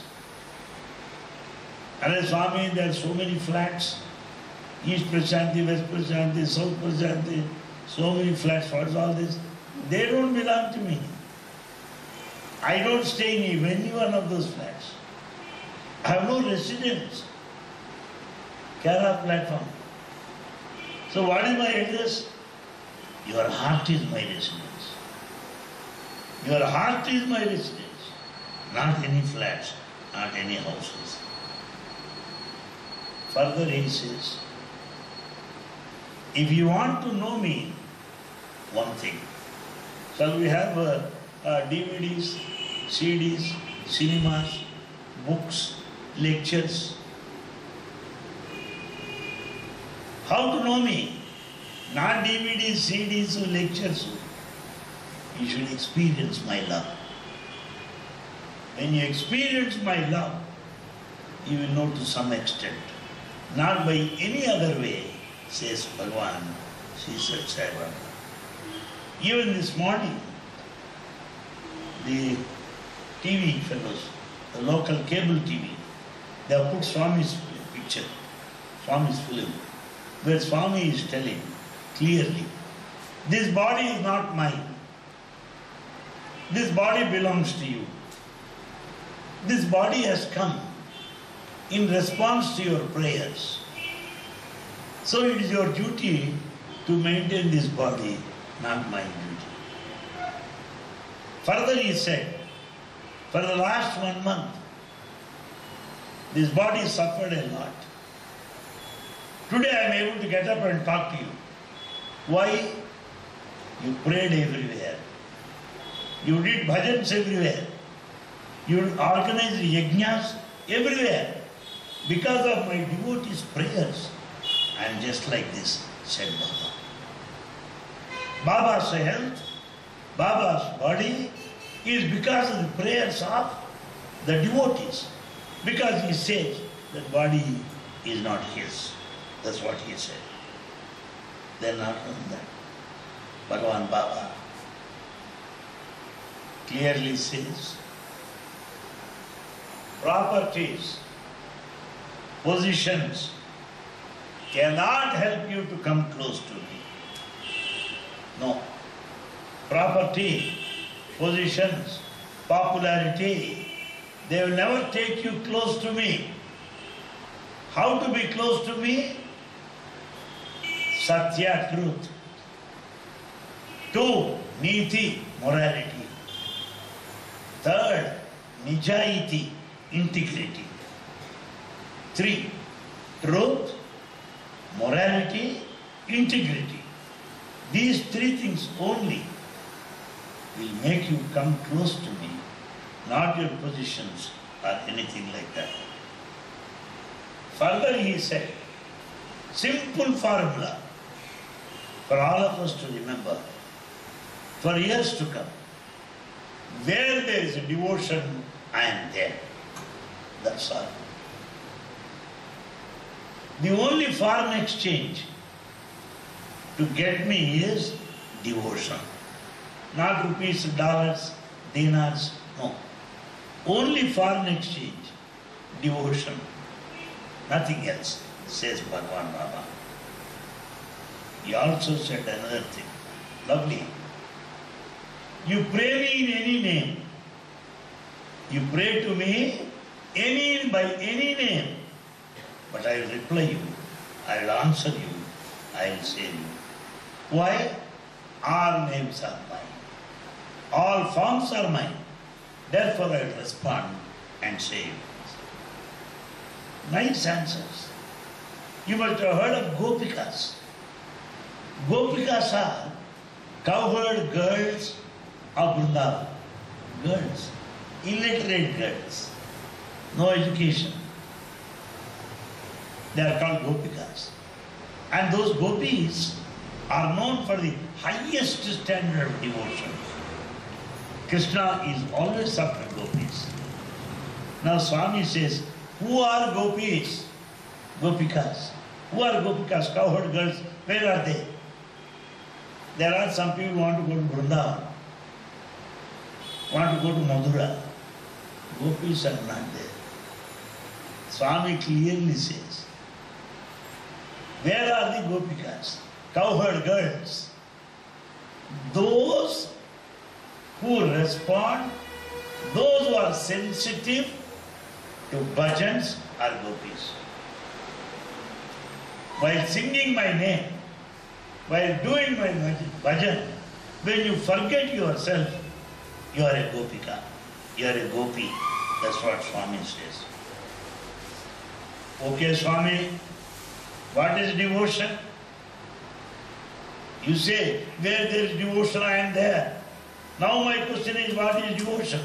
And as Swami, there are so many flats. East Prashanti, West Prashanti, South Prashanti, so many flats. What is all this? They don't belong to me. I don't stay in any one of those flats. I have no residence. Kerala platform. So what is my address? Your heart is my residence. Your heart is my residence. Not any flats, not any houses. Further he says, if you want to know me, one thing. Shall we have uh, uh, D V Ds, C Ds, cinemas, books, lectures? How to know me? Not D V Ds, C Ds, or lectures. You should experience my love. When you experience my love, you will know to some extent. Not by any other way, says Bhagavan, Sri Sathya Sai Baba. Even this morning, the T V fellows, the local cable T V, they have put Swami's picture, Swami's film, where Swami is telling clearly, this body is not mine. This body belongs to you. This body has come in response to your prayers. So it is your duty to maintain this body, not my duty. Further he said, for the last one month, this body suffered a lot. Today I am able to get up and talk to you. Why? You prayed everywhere. You did bhajans everywhere. You organized yajnas everywhere. Because of my devotees' prayers, I am just like this, said Baba. Baba's health, Baba's body is because of the prayers of the devotees. Because he says that body is not his. That's what he said. Then not only that, Bhagavan Baba clearly says, properties, positions cannot help you to come close to me. No. Property, positions, popularity, they will never take you close to me. How to be close to me? Satya, truth. Two, Niti, morality. Third, Nijayati, integrity. Three, truth, morality, integrity. These three things only will make you come close to me, not your positions or anything like that. Further he said, simple formula for all of us to remember for years to come. Where there is a devotion, I am there. That's all. The only foreign exchange to get me is devotion. Not rupees, dollars, dinars, no. Only foreign exchange, devotion. Nothing else, says Bhagavan Baba. He also said another thing, lovely. You pray me in any name. You pray to me any by any name. But I will reply you, I will answer you, I will save you. Why? All names are mine. All forms are mine. Therefore I will respond and save. Nice answers. You must have heard of Gopikas. Gopikas are cowherd girls of Vrindavan. Girls. Illiterate girls. No education. They are called Gopikas. And those gopis are known for the highest standard of devotion. Krishna is always after gopis. Now Swami says, who are gopis? Gopikas. Who are Gopikas? Cowherd girls. Where are they? There are some people who want to go to Vrindavan, want to go to Madura. Gopis are not there. Swami clearly says, where are the Gopikas? Cowherd girls. Those who respond, those who are sensitive to bhajans are gopis. While singing my name, while doing my bhajan, when you forget yourself, you are a gopika, you are a gopi. That's what Swami says. Okay, Swami, what is devotion? You say, where there is devotion, I am there. Now my question is, what is devotion?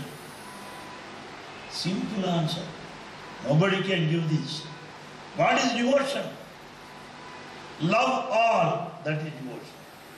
Simple answer. Nobody can give this. What is devotion? Love all, that is devotion.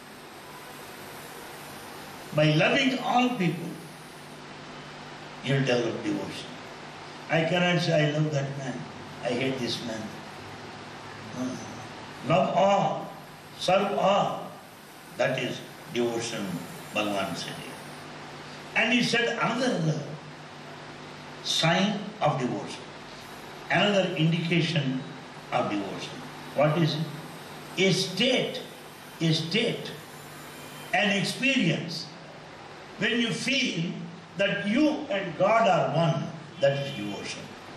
By loving all people, you will develop devotion. I cannot say, I love that man, I hate this man. No. Love all, serve all, that is devotion, Bhagavan said. And he said another sign of devotion, another indication of devotion. What is it? A state, a state, an experience. When you feel that you and God are one, that is devotion.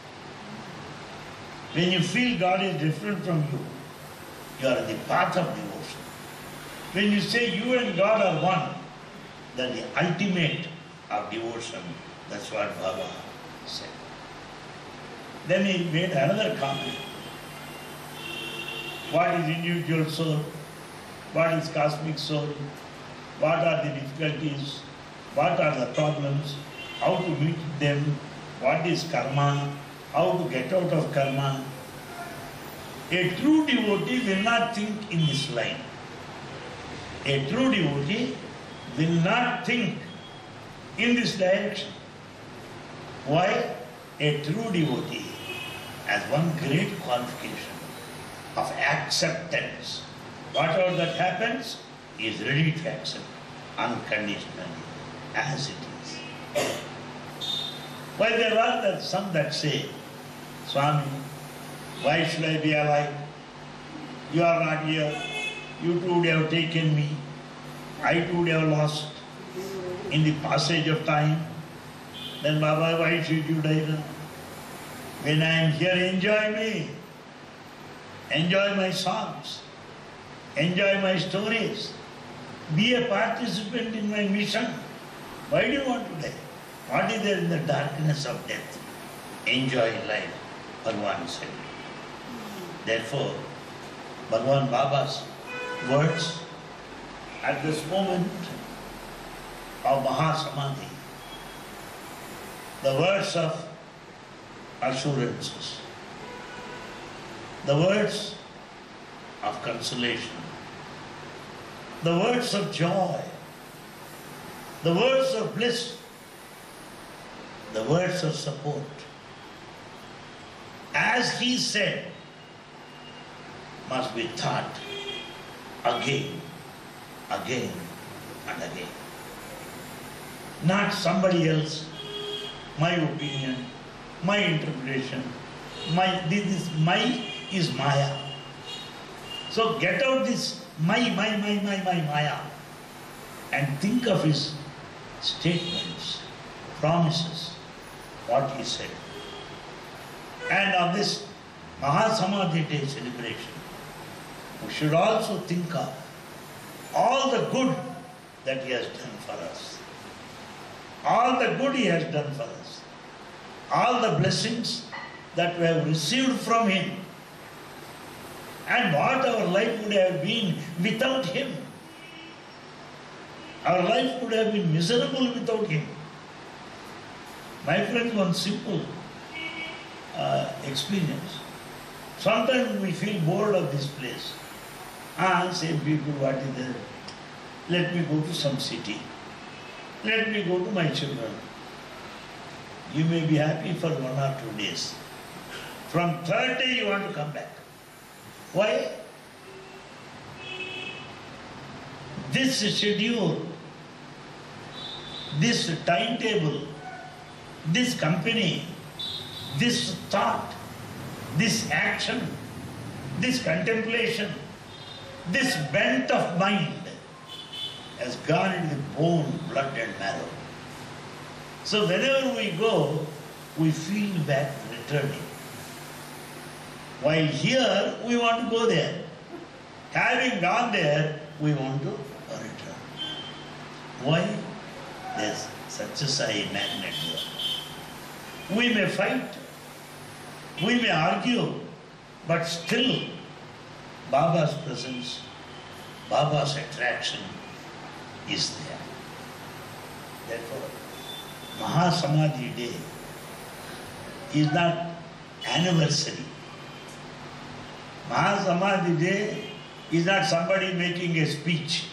When you feel God is different from you, you are on the path of devotion. When you say you and God are one, that is the ultimate of devotion. That's what Baba said. Then he made another comment. What is individual soul? What is cosmic soul? What are the difficulties? What are the problems? How to meet them? What is karma? How to get out of karma? A true devotee will not think in this line. A true devotee will not think in this direction. Why? A true devotee has one great qualification of acceptance. Whatever that happens, he is ready to accept unconditionally, as it is. While there are some that say, Swami, why should I be alive? You are not here. You too would have taken me. I too would have lost in the passage of time. Then Baba, why should you die now? When I am here, enjoy me. Enjoy my songs. Enjoy my stories. Be a participant in my mission. Why do you want to die? What is there in the darkness of death? Enjoy life, Bhagavan said. Therefore, Bhagavan Baba's words at this moment of Mahasamadhi, the words of assurances, the words of consolation, the words of joy, the words of bliss, the words of support. As he said, must be thought again, again and again. Not somebody else, my opinion, my interpretation, my, this is my is Maya. So get out this my, my, my, my, my Maya and think of his statements, promises, what he said. And on this Mahasamadhi Day celebration, we should also think of all the good that he has done for us. All the good he has done for us. All the blessings that we have received from him. And what our life would have been without him. Our life would have been miserable without him. My friends, one simple uh, experience. Sometimes we feel bored of this place. Ah, same people, what is there? Let me go to some city. Let me go to my children. You may be happy for one or two days. From third day you want to come back. Why? This schedule, this timetable, this company, this thought, this action, this contemplation, this bent of mind has gone into the bone, blood and marrow. So whenever we go, we feel back returning. While here, we want to go there. Having gone there, we want to return. Why? There's such a side magnet here. We may fight, we may argue, but still Baba's presence, Baba's attraction is there. Therefore, Mahasamadhi Day is not anniversary. Mahasamadhi Day is not somebody making a speech.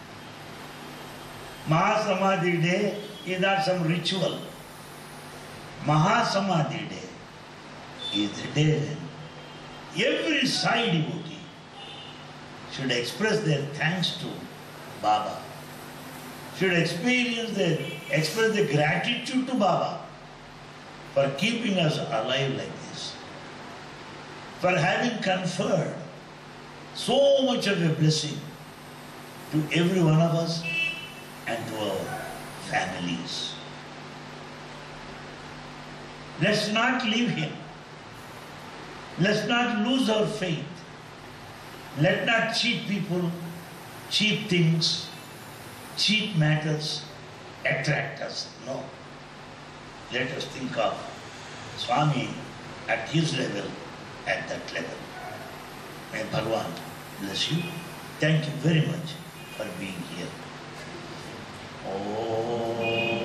Mahasamadhi Day is not some ritual. Mahasamadhi Day is the day when every Sai devotee should express their thanks to Baba, should experience their, express their gratitude to Baba for keeping us alive like this, for having conferred so much of a blessing to every one of us and to our families. Let's not leave him. Let's not lose our faith. Let not cheap people, cheap things, cheap matters attract us. No. Let us think of Swami at his level, at that level. May Bhagavan bless you. Thank you very much for being here. Om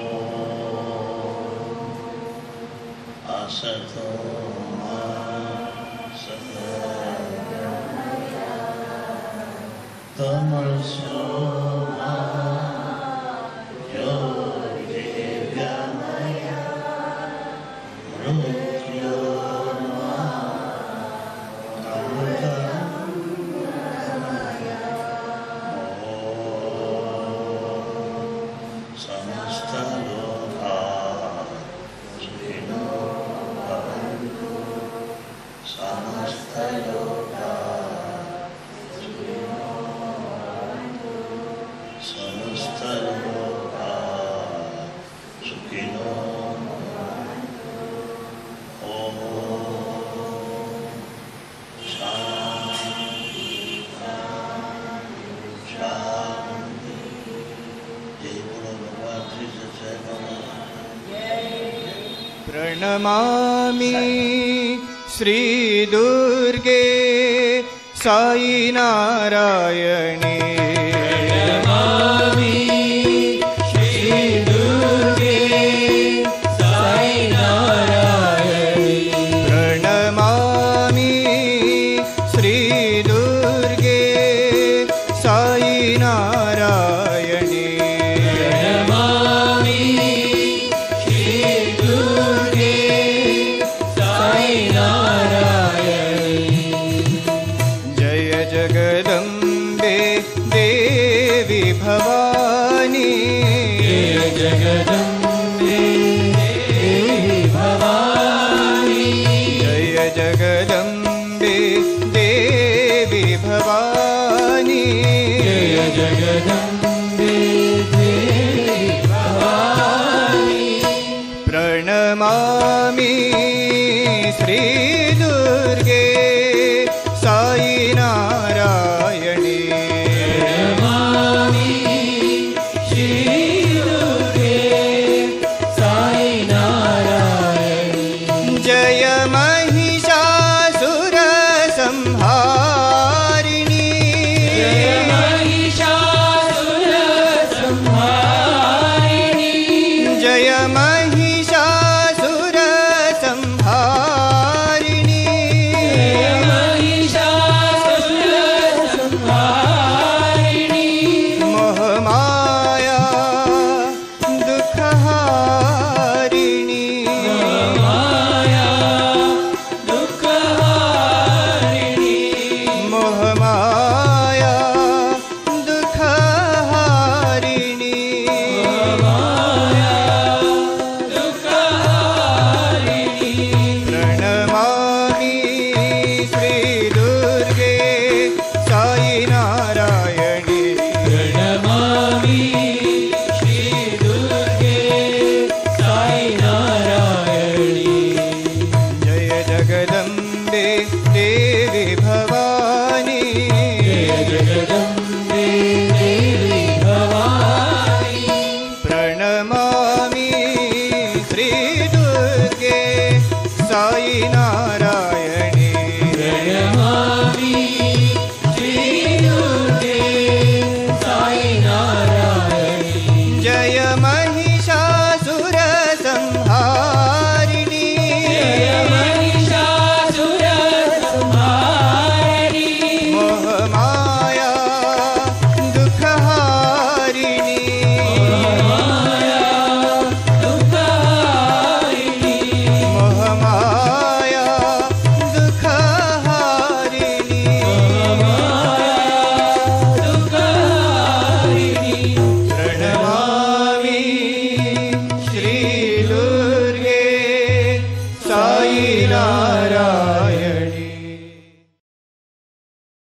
Asato Ma Sadgaya Tamaso Ma Jyotirgamaya Mrityo Ma Amritam Om Samasta Loka Sukhino Bhavantu Samasta Loka Sukhino Bhavantu प्रणमामि श्री दुर्गे साई नारायणी प्रणमामि श्री दुर्गे साई नारायणी प्रणमामि श्री दुर्गे साई नारायणी प्रणमामि श्री दुर्गे साई नारायणी जय जगदम्बे देवी भवानी जय जगदम्बे देवी भवानी जय जगदम्बे देवी भवानी जय जगदम्बे देवी भवानी प्रणमामि श्री दुर्गे साई नारायणी प्रणमामि श्री दुर्गे साई नारायणी जय महिषासुर संहारिणी जय महिषासुर संहारिणी जय महिषासुर संहारिणी जय महिषासुर संहारिणी मोहमाया दुःखहारिणी माया दुःखहारिणी मोहमाया दुःखहारिणी माया दुःखहारिणी प्रणमामि श्री दुर्गे साई नारायणी प्रणमामि श्री दुर्गे साई नारायणी जय जगदम्बे देवी भवानी जय जगदम्बे